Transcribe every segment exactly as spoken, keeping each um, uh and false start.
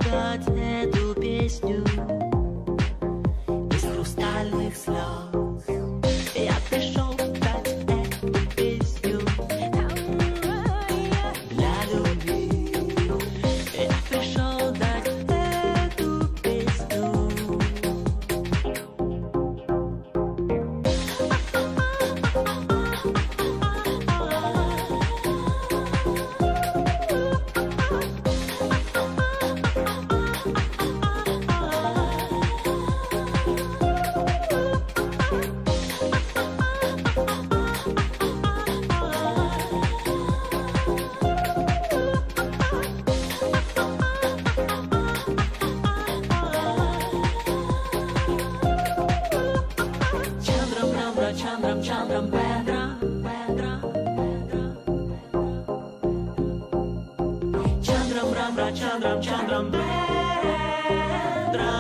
дать эту песню без хрустальных слез. Я пришел дать эту песню для любви. Я пришел дать эту песню. Chandram, Chandram, Vendra, Vendra, Chandram, Ramra, Chandram, Chandram, Vendra,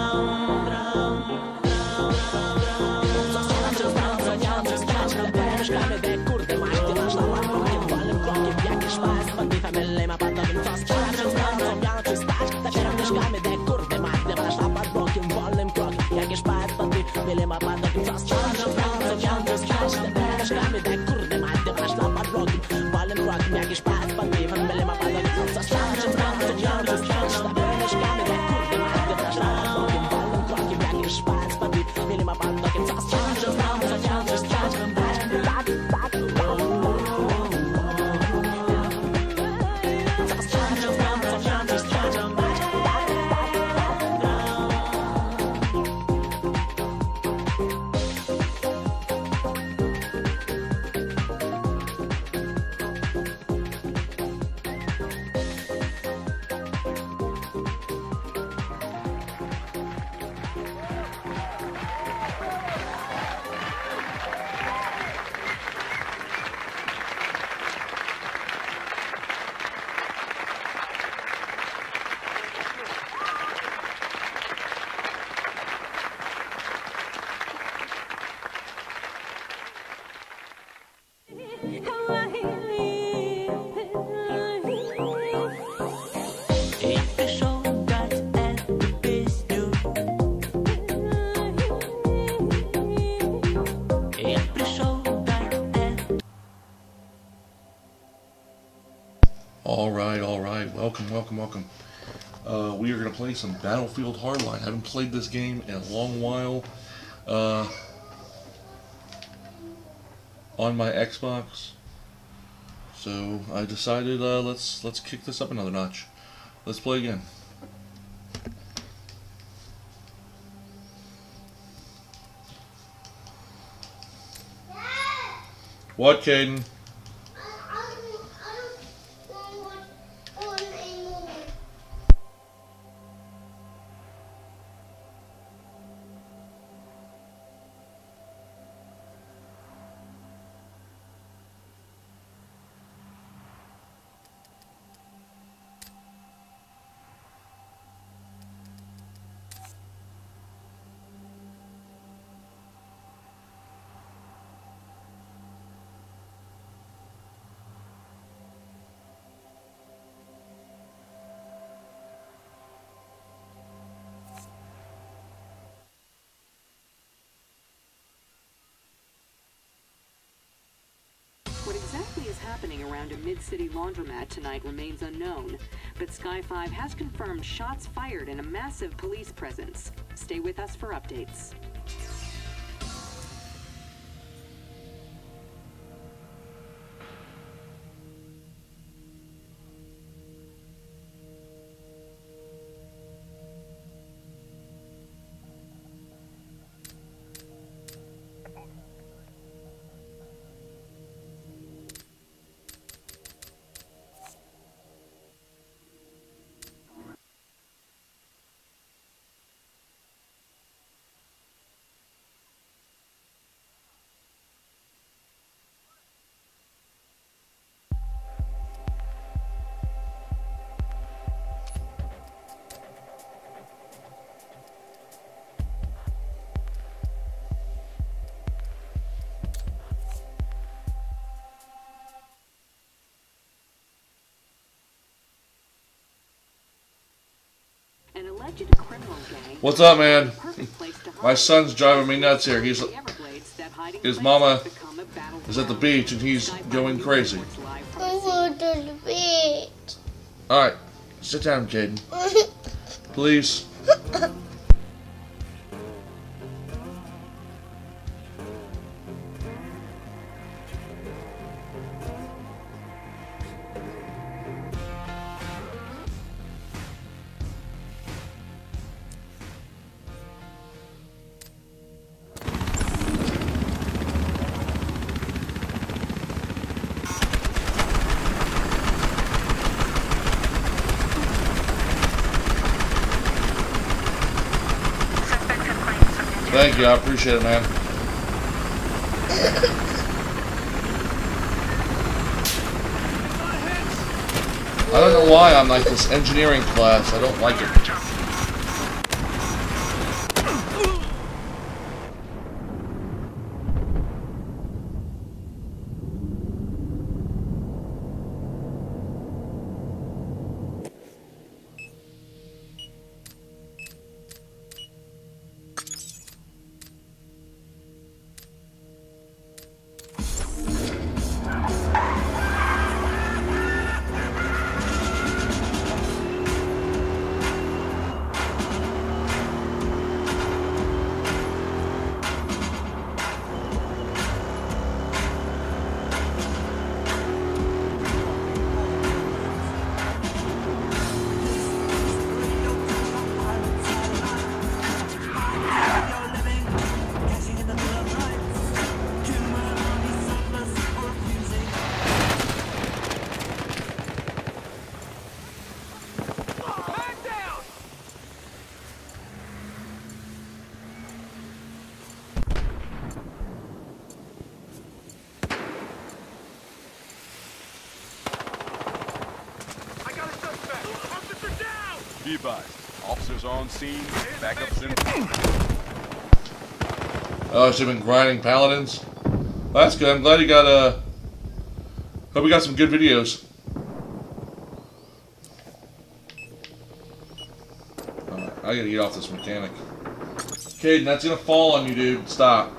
All right, all right. Welcome, welcome, welcome. Uh, we are going to play some Battlefield Hardline. I haven't played this game in a long while. Uh, on my Xbox. So I decided uh, let's let's kick this up another notch. Let's play again. What, Caden? What exactly is happening around a mid-city laundromat tonight remains unknown, but Sky five has confirmed shots fired and a massive police presence. Stay with us for updates. An alleged criminal gang. What's up, man? Perfect place to My hide. son's driving me nuts here. He's The Everglades, that hiding his place mama has become a battleground. is at the beach and he's Sky going News crazy. reports live from I the scene. want to the beach. All right, sit down, Jaden. Please. Thank you, I appreciate it, man. I don't know why I'm like this engineering class. I don't like it. Be advised. Officers are on scene. Backups in. Oh, she's been grinding paladins. Well, that's good. I'm glad you got uh hope you got some good videos. Alright, I gotta get off this mechanic. Caden, that's gonna fall on you, dude. Stop.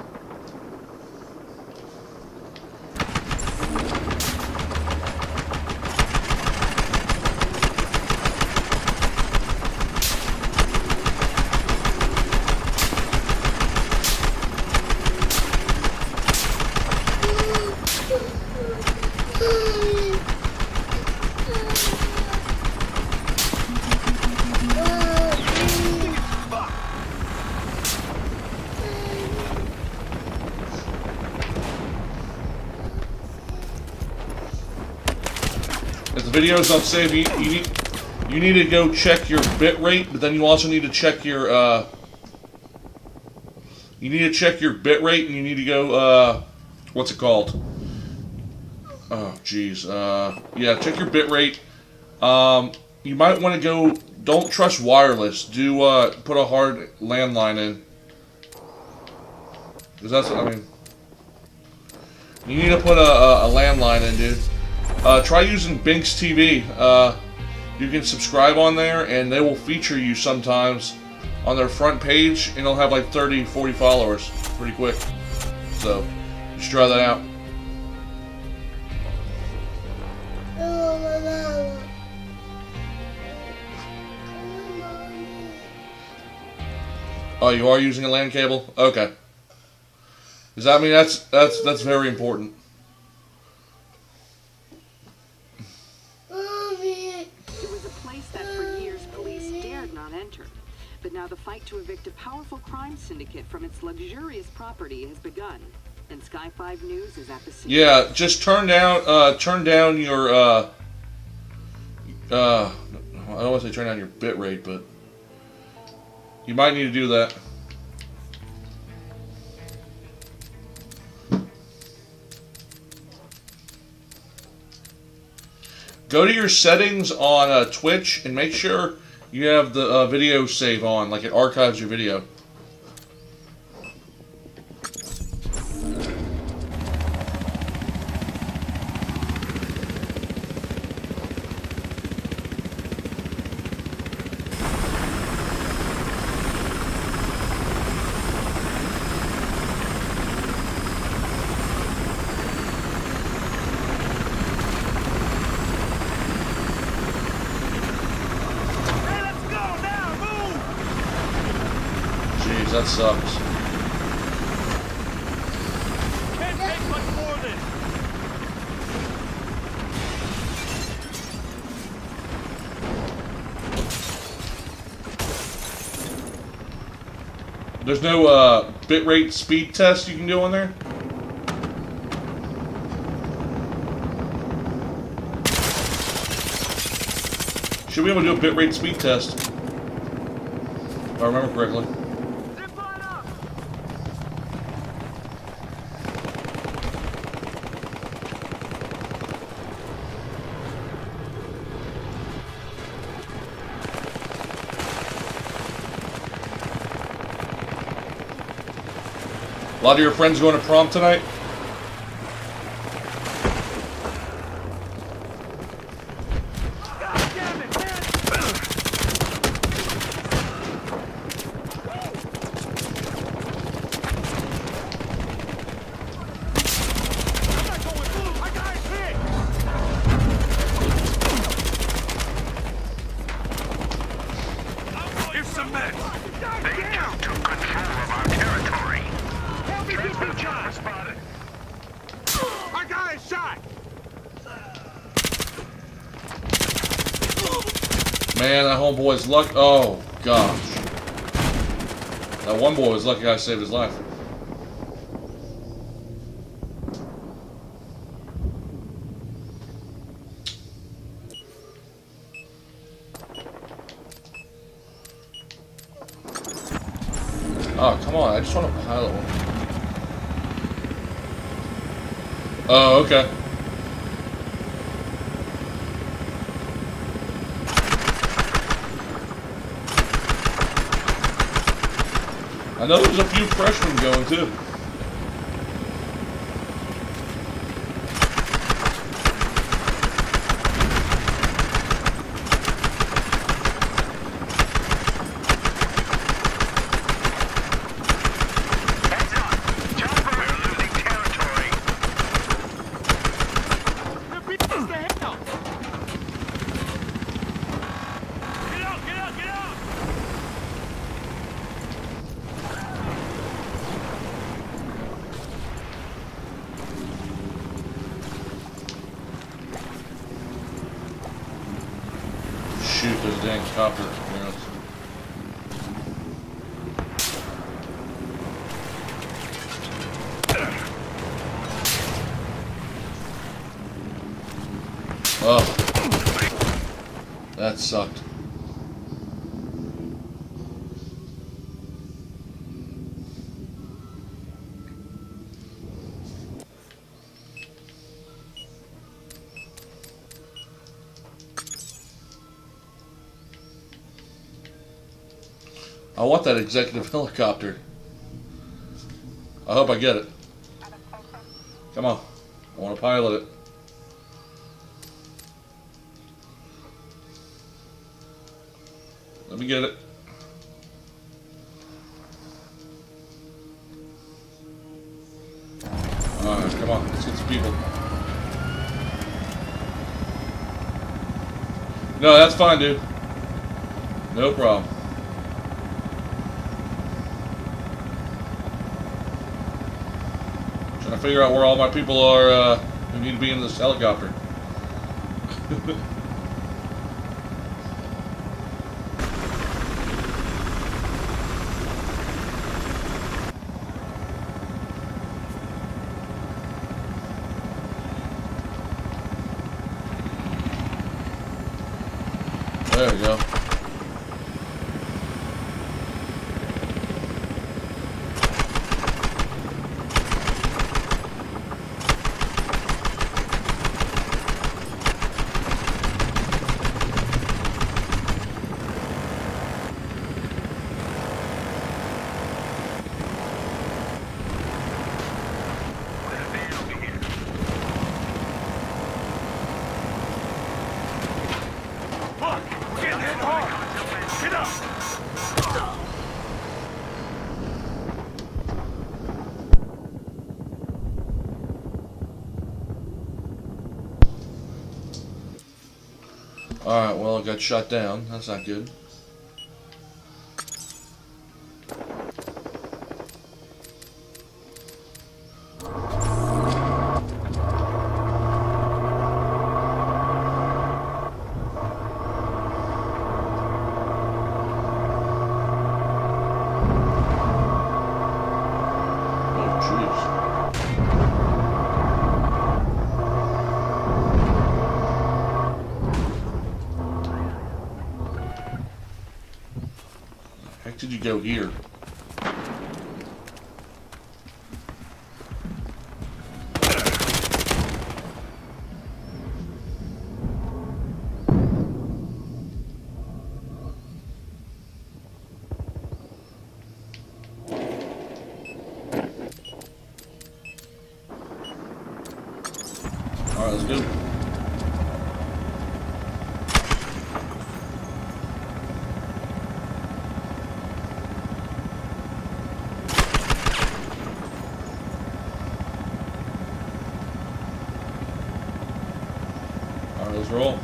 If the video's not saved, you, you need you need to go check your bit rate, but then you also need to check your uh you need to check your bit rate, and you need to go uh what's it called? Oh jeez, uh yeah, check your bit rate. Um, you might want to go. Don't trust wireless. Do uh put a hard landline in, because that's what I mean. You need to put a, a, a landline in, dude. Uh, try using Binks T V. Uh, you can subscribe on there, and they will feature you sometimes on their front page, and they'll have like thirty, forty followers pretty quick. So, just try that out. Oh, you are using a LAN cable? Okay. Does that mean that's that's that's very important? It was a place that for years police dared not enter. But now the fight to evict a powerful crime syndicate from its luxurious property has begun. And Sky five News is at the scene. Yeah, just turn down uh turn down your uh uh I don't want to say turn down your bit rate, but you might need to do that. Go to your settings on uh, Twitch and make sure you have the uh, video save on, like it archives your video. Jeez, that sucks. Can't take much more of this. There's no uh, bitrate speed test you can do on there? Should be able to do a bitrate speed test. If I remember correctly. Zip line up. A lot of your friends going to prom tonight? God damn it, man. I'm not going through. I got hit. Here's some men. They took control of our territory. Help me get this guy. Spotted. Our guy is shot. Man, that homeboy's luck. Oh, gosh. That one boy was lucky I saved his life. Oh, come on. I just want to pilot one. Oh, okay. I know there's a few freshmen going too. Heads up. Jumper. We're losing territory. Repeat this to hell. Get out, get out, get out. Shoot, there's a dang copter clearance. Oh. That sucked. I want that executive helicopter. I hope I get it. Come on. I want to pilot it. Let me get it. Alright, come on. Let's get some people. No, that's fine, dude. No problem. Trying to figure out where all my people are uh, who need to be in this helicopter. There we go. Alright, well, I got shot down. That's not good. Heck did you go here? Alright, let's go. Alright, let's roll.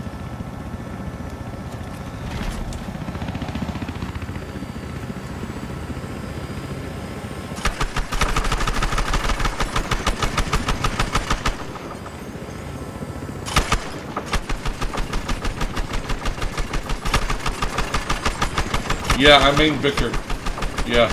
Yeah, I mean Victor. Yeah.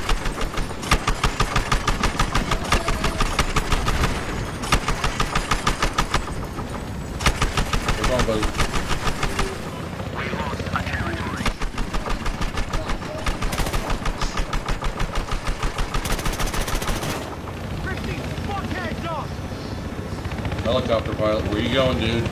What's wrong, buddy? We lost a territory. Christy, fuckheads off! Helicopter pilot, where you going, dude?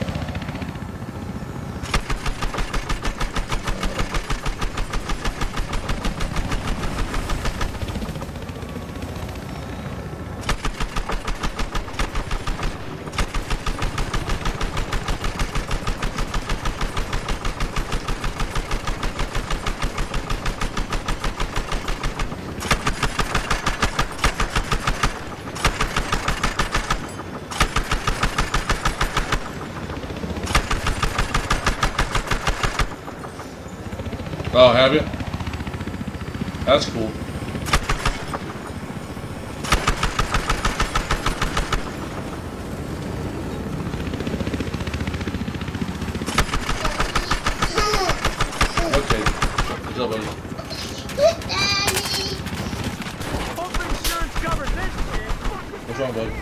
Oh, have you? That's cool. Okay. What's up, buddy? Daddy. Hope insurance covers this shit. What's wrong, buddy?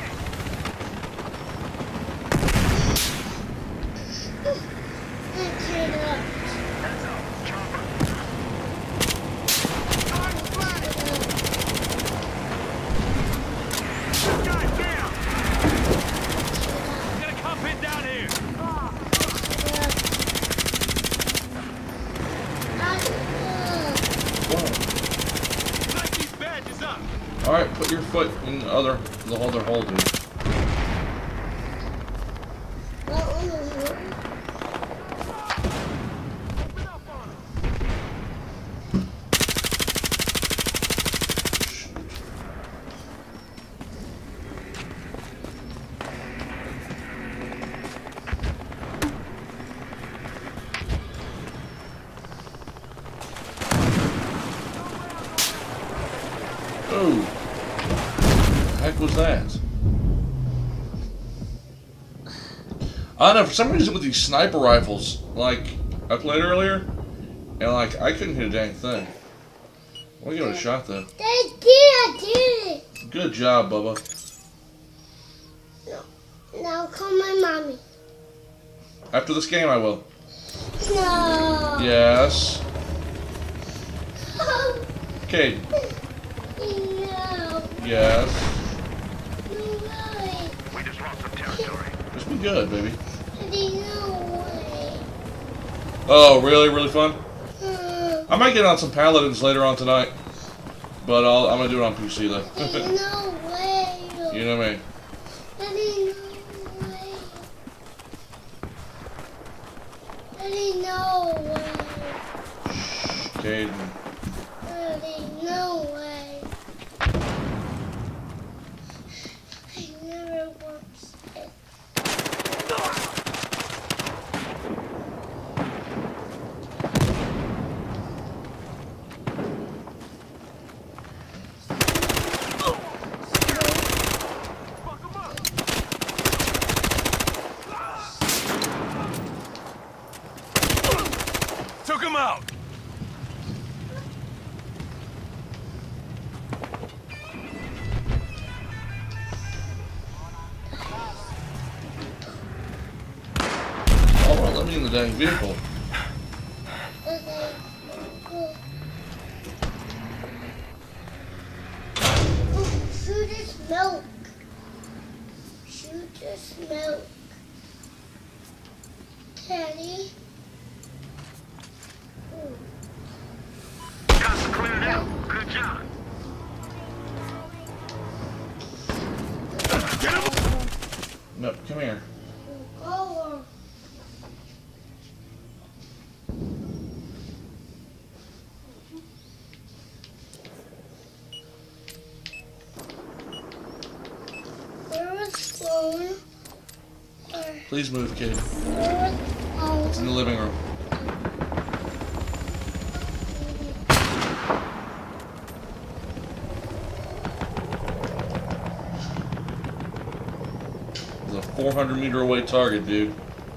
Heads up, chopper. God damn! Get a cop hit down here. Knock these badges up. Alright, put your foot in the other, the other hole, dude. Open up on him. Oh. The heck was that? I don't know, for some reason with these sniper rifles, like, I played earlier, and like, I couldn't hit a dang thing. I want to give it a shot though. Daddy, I did it. Good job, Bubba. Now call my mommy. After this game, I will. No. Yes. Oh, Cade. no. Yes. No way. We just lost some territory. Just be good, baby. Daddy, no way. Oh, really, really fun? Uh, I might get on some Paladins later on tonight, but I'll, I'm gonna do it on P C though. Daddy, no way. You know me. Daddy, no way. Daddy, no way. Cade. Daddy, no way. I never watched it. Fuck 'em up. Took him out. Oh, well, let me in the dang vehicle. Okay, cool. milk. Shoot this milk. Daddy. Ooh. Coast cleared out. Good job. Get him! No, come here. Go. Where was phone? Where, Please move, kid. where was It's in phone? the living room. It's a four hundred meter away target, dude.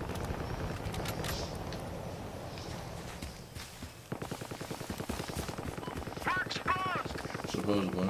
We're exposed! Supposedly.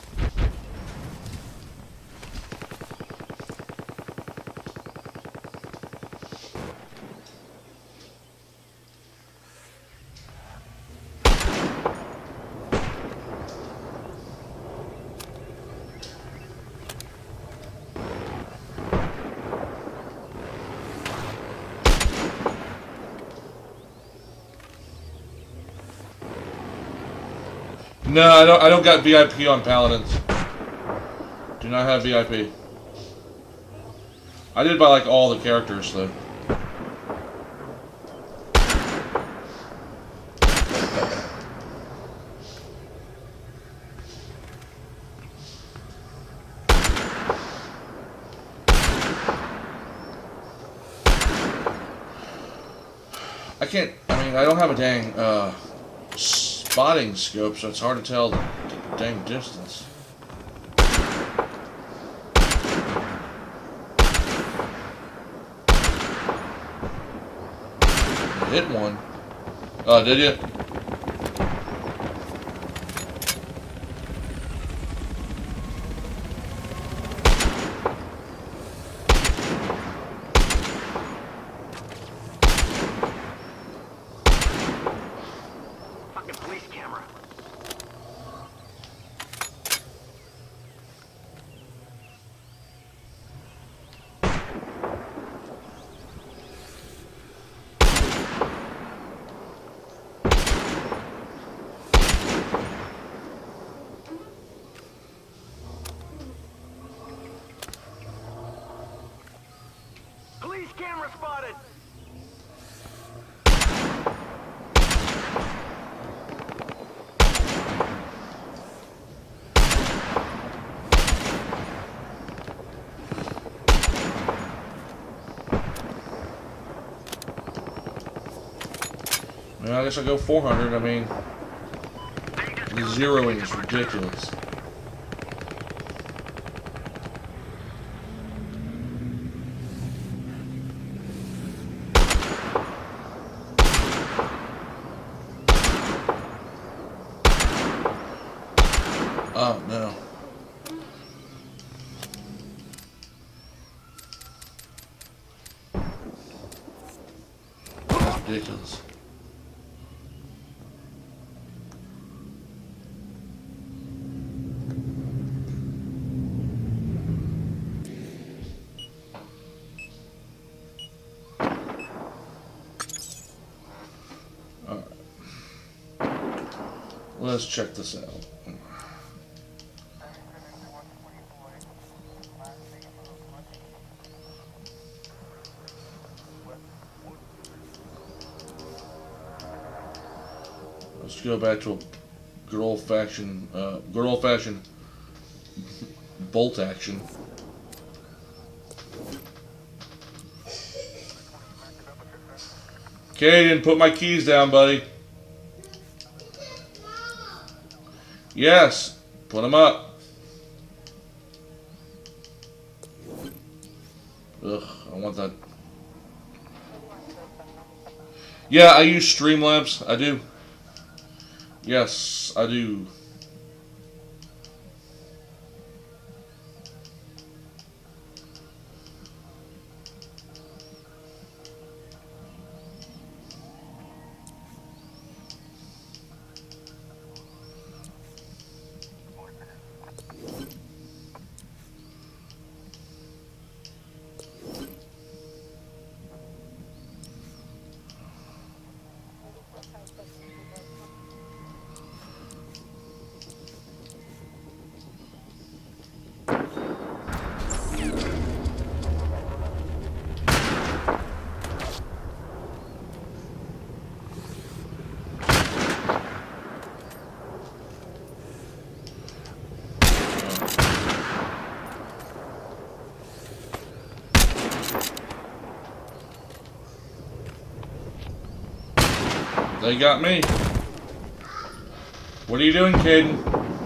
No, I don't. I don't got V I P on Paladins. Do not have V I P. I did buy like all the characters though. I can't. I mean, I don't have a dang uh, spotting scope, so it's hard to tell the, the dang distance. You hit one. Oh, did you? Fucking police camera. Police camera spotted! Well, I guess I'll go four hundred. I mean, the zeroing is ridiculous. Oh, no. Ridiculous. All right. Let's check this out. Let's go back to a good old fashioned, uh, good old fashioned bolt action. Caden, put my keys down, buddy. Yes, put them up. Ugh, I want that. Yeah, I use Streamlabs. I do. Yes, I do. They got me. What are you doing, kid?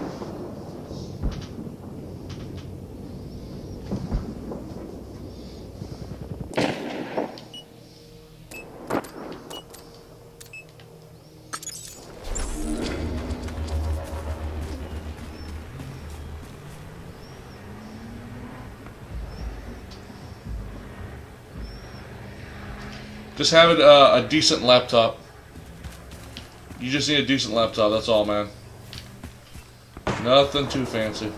Just have it uh, a decent laptop. You just need a decent laptop, that's all, man. Nothing too fancy.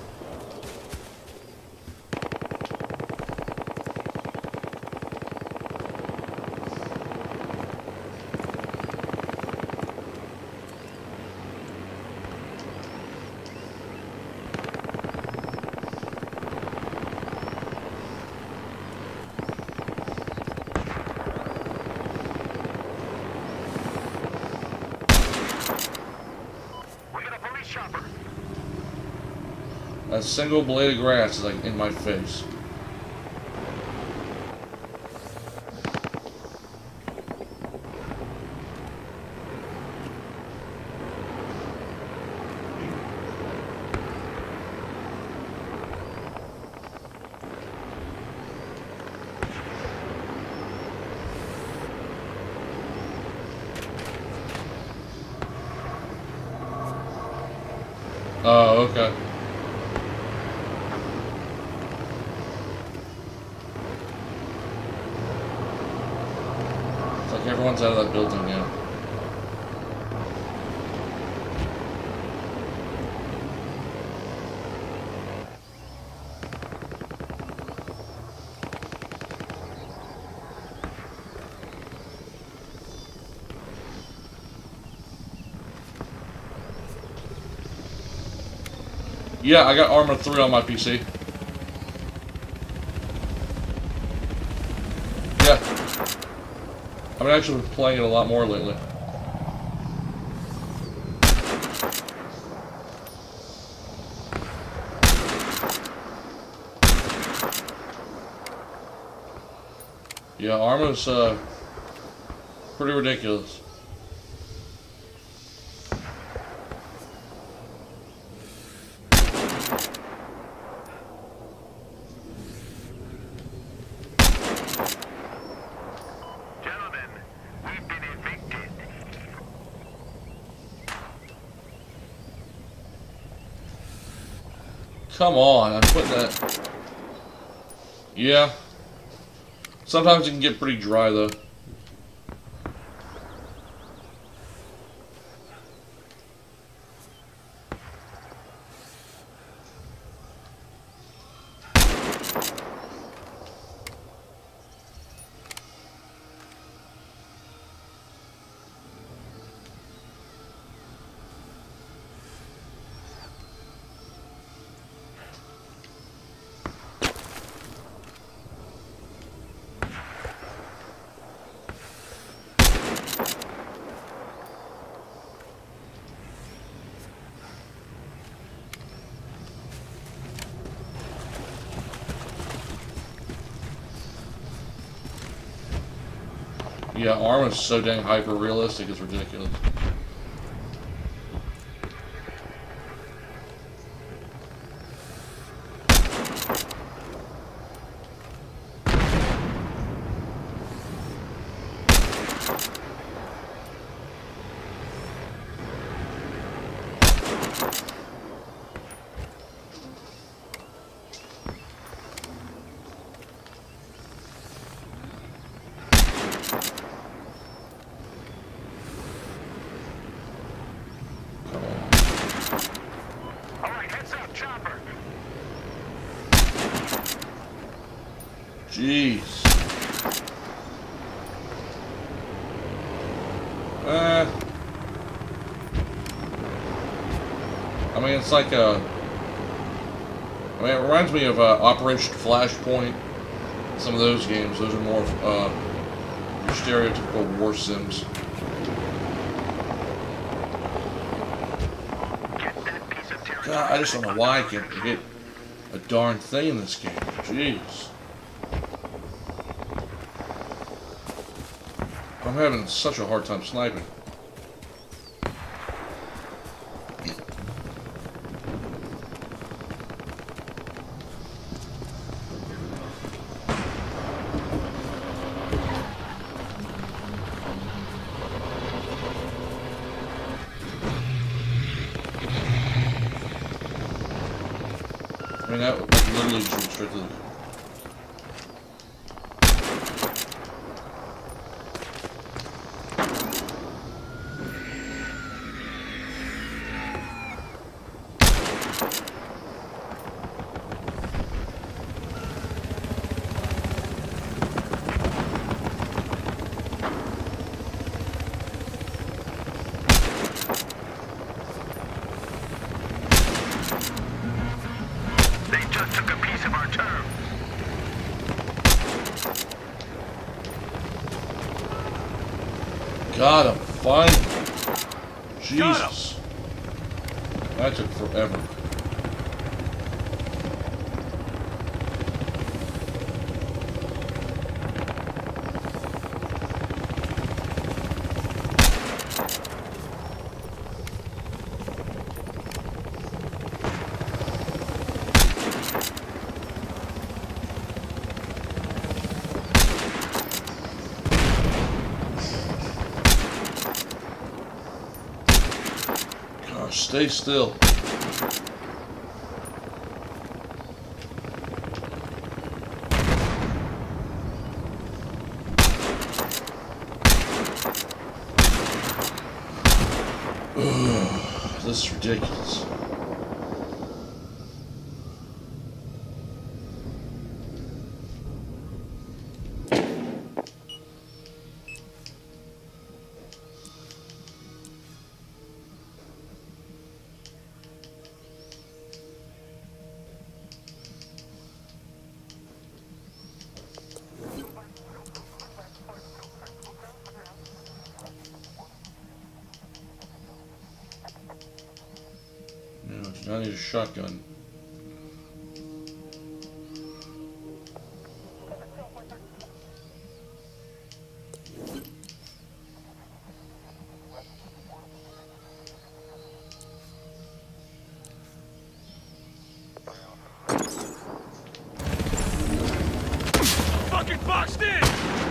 A single blade of grass is like in my face. Oh, okay. Everyone's out of that building now. Yeah, I got Arma three on my P C. Yeah. I've actually been playing it a lot more lately. Yeah, Arma's uh, pretty ridiculous. Come on, I'm putting that. Yeah. Sometimes it can get pretty dry though. Yeah, Arma's so dang hyper realistic, it's ridiculous. Jeez. Uh, I mean, it's like a. I mean, it reminds me of uh, Operation Flashpoint. Some of those games, those are more uh, your stereotypical war sims. God, I just don't know why I can't get a darn thing in this game. Jeez. I'm having such a hard time sniping. mean, that like, literally just went straight to the... They just took a piece of our turf. Got him. Finally. Got him. Jesus. That took forever. Gosh, stay still. Ugh, this is ridiculous. No, I do not need a shotgun. Fucking boxed in!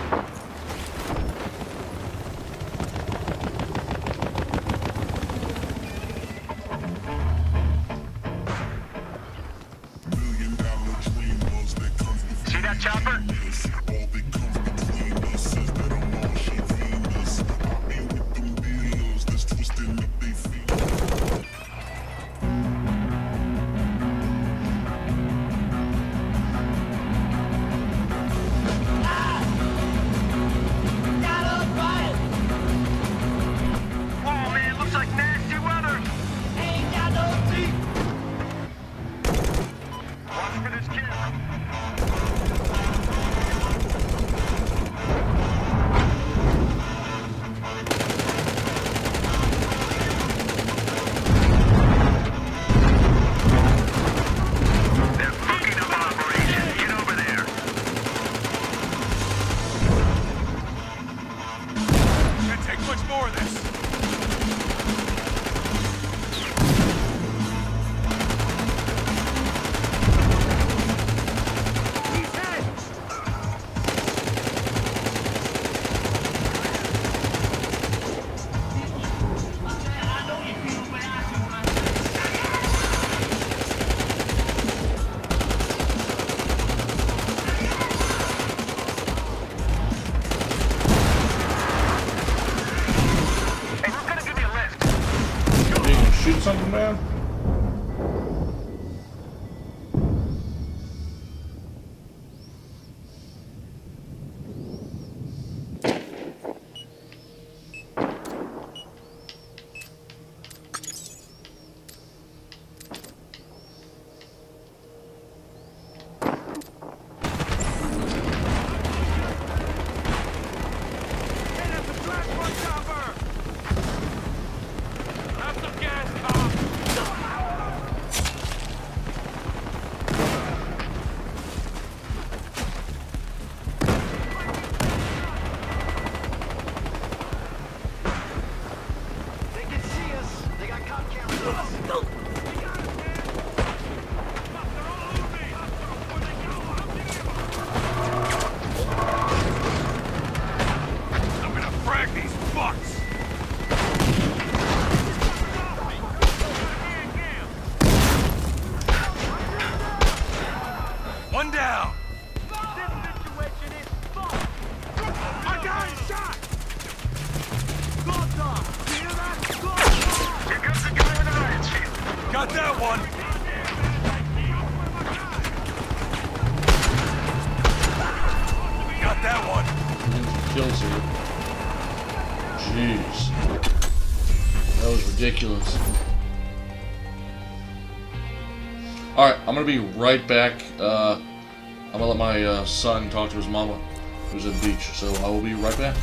See that chopper? Got that one. Got that one. Kills here. Jeez. That was ridiculous. Alright, I'm gonna be right back. Uh, I'm gonna let my uh, son talk to his mama, who's at the beach, so I will be right back.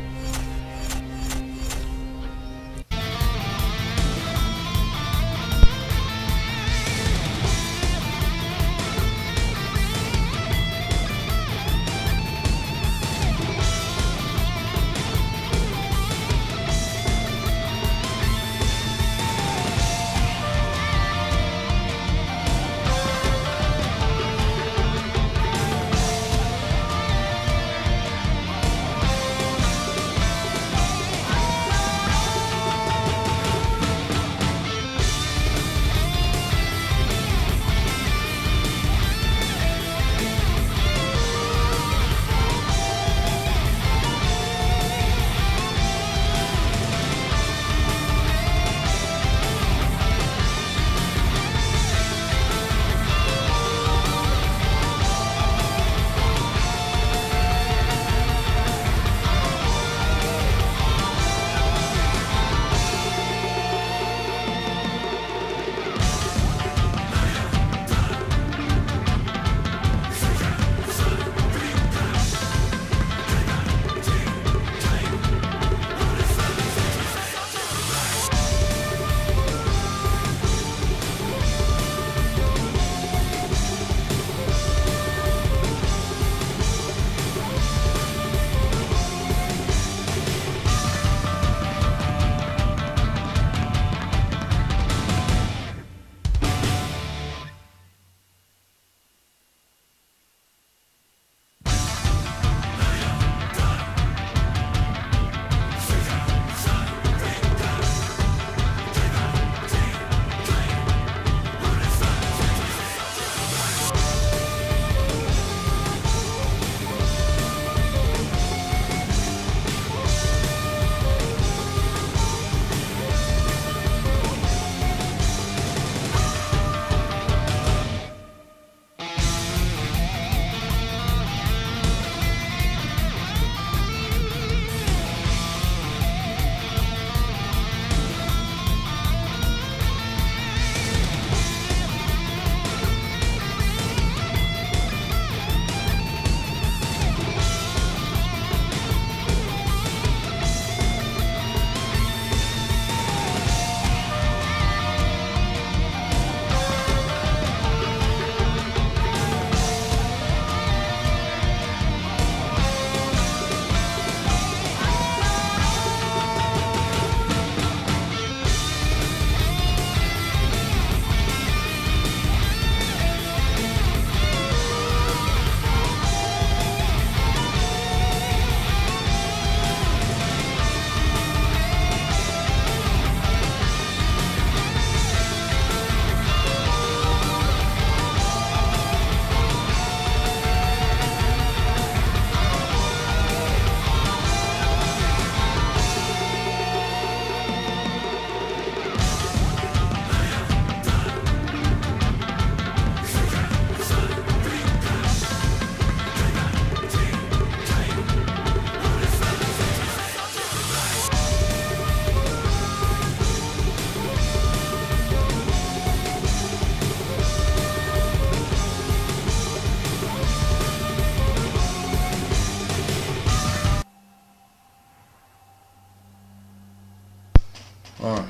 Alright.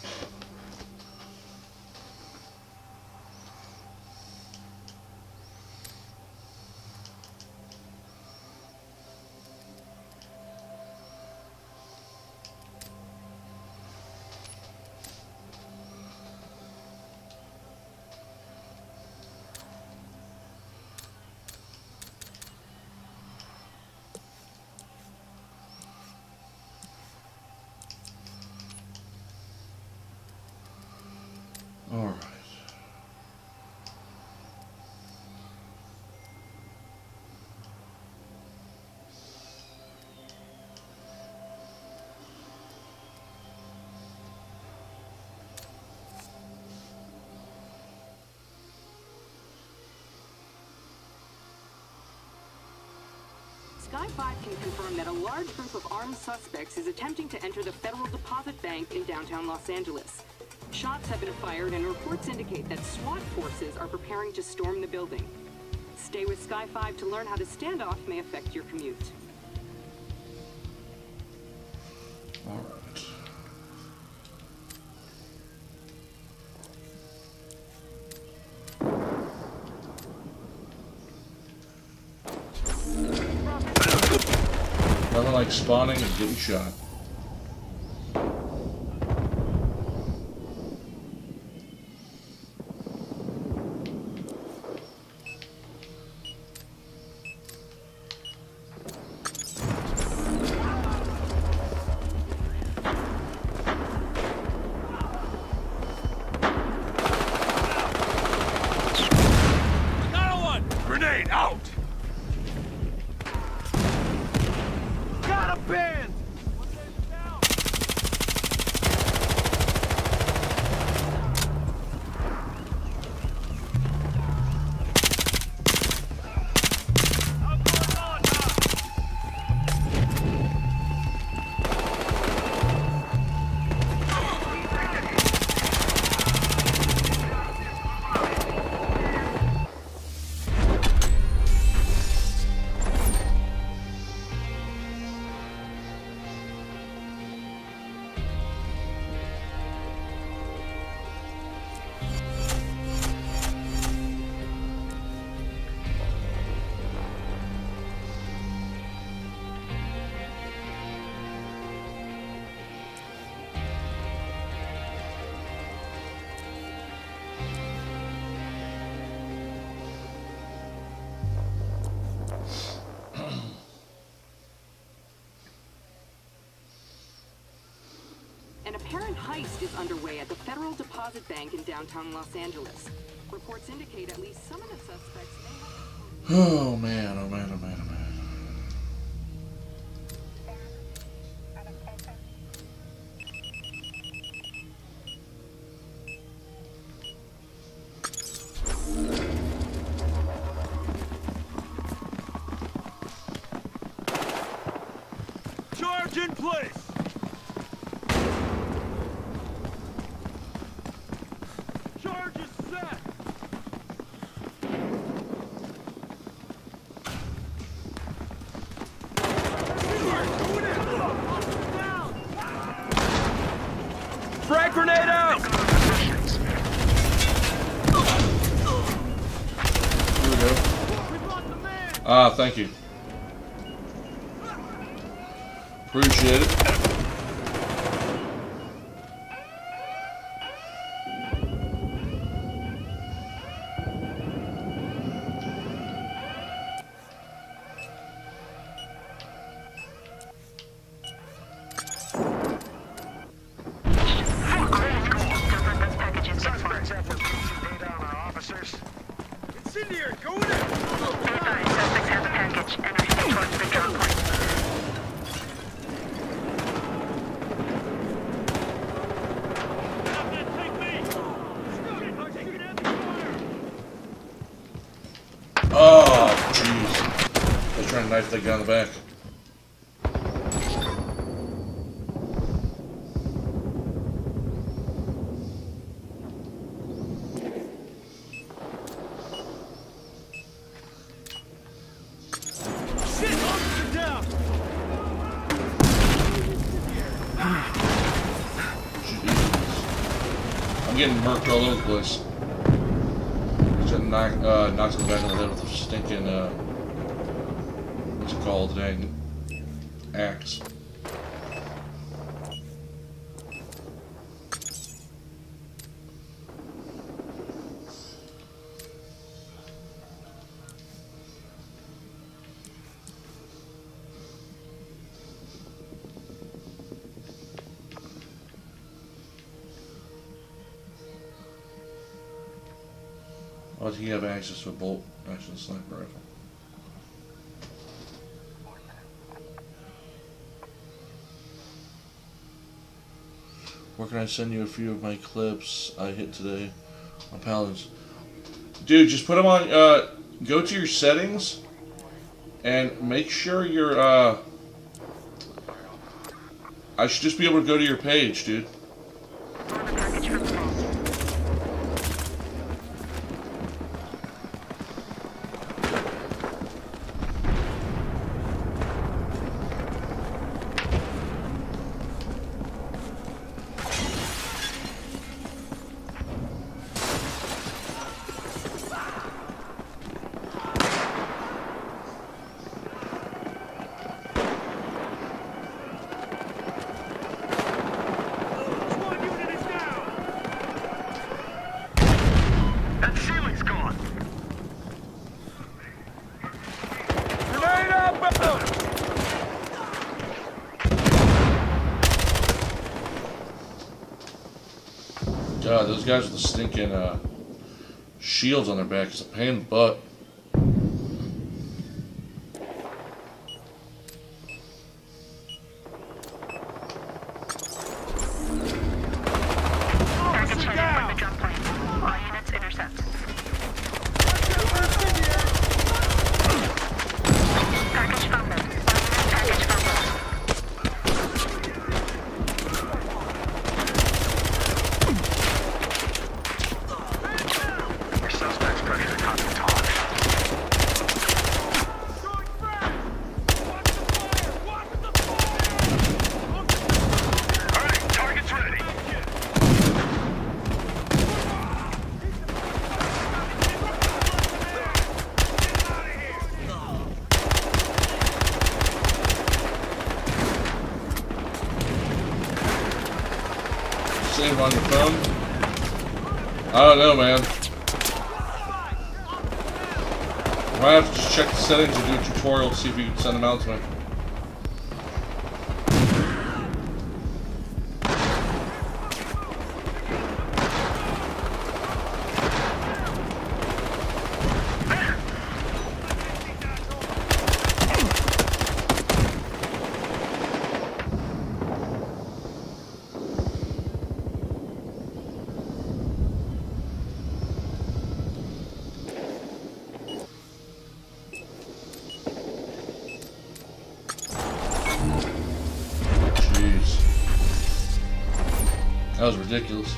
Alright. Sky five can confirm that a large group of armed suspects is attempting to enter the Federal Deposit Bank in downtown Los Angeles. Shots have been fired and reports indicate that SWAT forces are preparing to storm the building. Stay with Sky five to learn how the standoff may affect your commute. All right. Nothing like spawning and getting shot. Grenade out! Got a band! An apparent heist is underway at the Federal Deposit Bank in downtown Los Angeles. Reports indicate at least some of the suspects may have... Oh man, oh man, oh man, oh man. Charge in place! Charge is set! Frag grenade out! Here we go. Ah, thank you. Appreciate it. Suspects have location data on our officers. Incendiary, go in! Advise, suspects have the package and are heading towards the drop point. Oh, jeez. I was trying to knife that guy in the back. Shit, officer down! Jeez. I'm getting murked all over the place. Just knock, uh, knocks him back on the head with a stinking, uh, what's it called, dang, axe. Why does he have access to a bolt action sniper rifle? Where can I send you a few of my clips I hit today on Paladins? Dude, just put them on, uh, go to your settings And make sure you're, uh... I should just be able to go to your page, dude. On the package from the vault. Squad unit is down! That ceiling's gone! Grenade out, Bethel! God, those guys with the stinking, uh... shields on their back is a pain in the butt. Package headed for the drop plane. All units intercept. Package fumbled. All units package fumbled. Your suspect's pressure to copy talk. Alright, target's ready. Save on your phone? I don't know, man. I might have to just check the settings and do a tutorial to see if you can send them out to me. Jeez. That was ridiculous.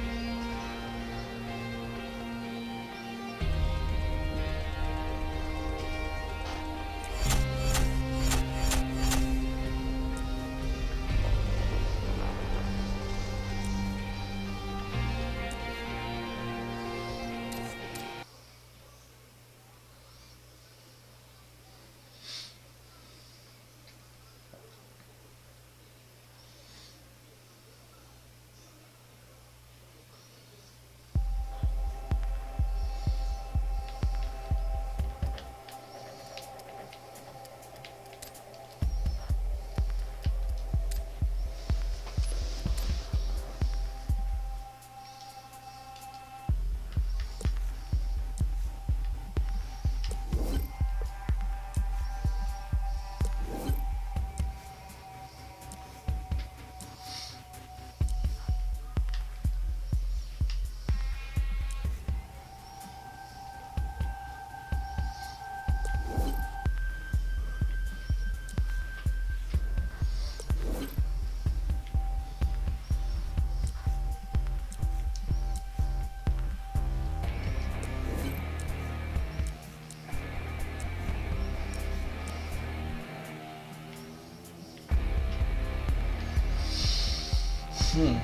Hmm.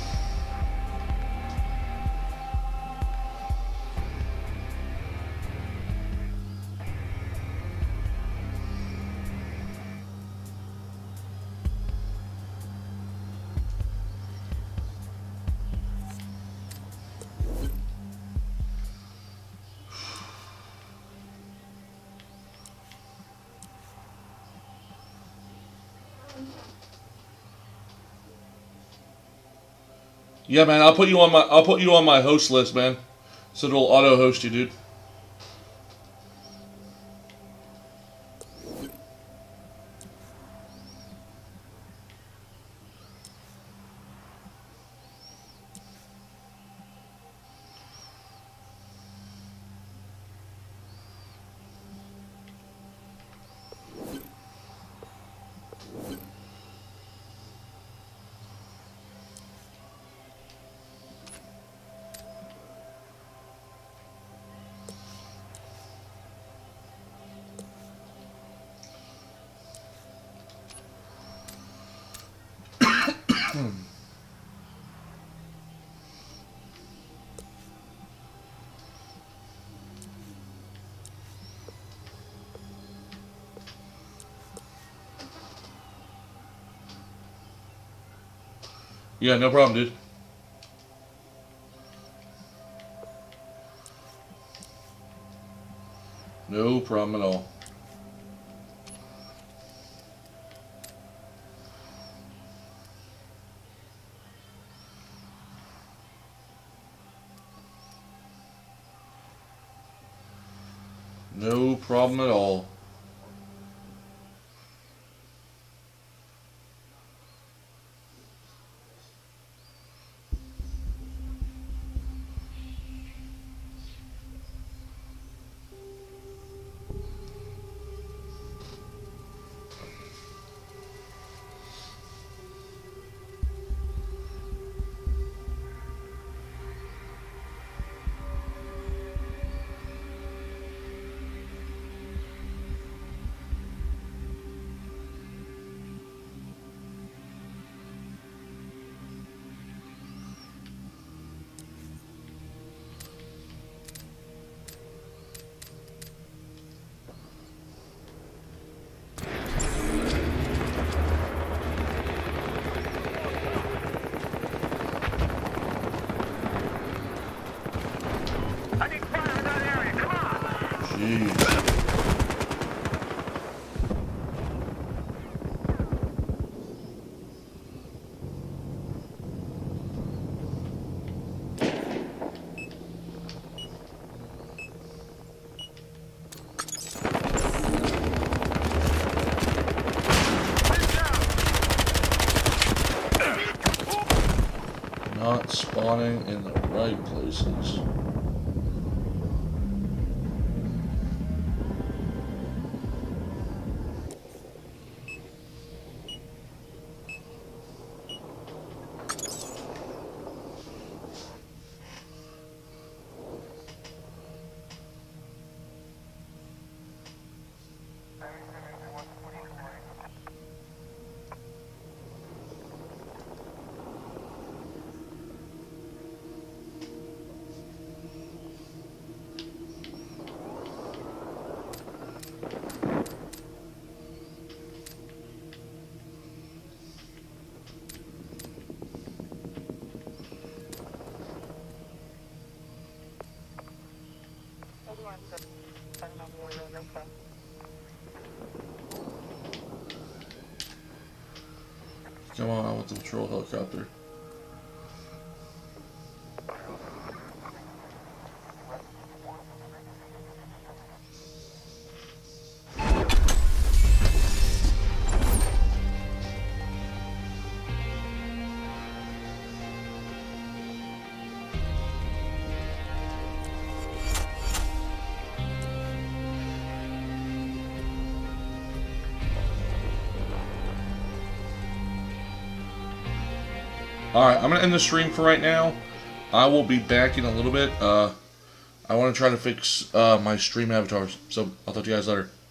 Yeah, man, I'll put you on my I'll put you on my host list, man. So it'll auto host you, dude. Yeah, no problem, dude. No problem at all. No problem at all. I need fire in that area. Come on. Jeez. Not spawning in the right places. Come on with the patrol helicopter. Alright, I'm going to end the stream for right now. I will be back in a little bit. Uh, I want to try to fix uh, my stream avatars. So, I'll talk to you guys later.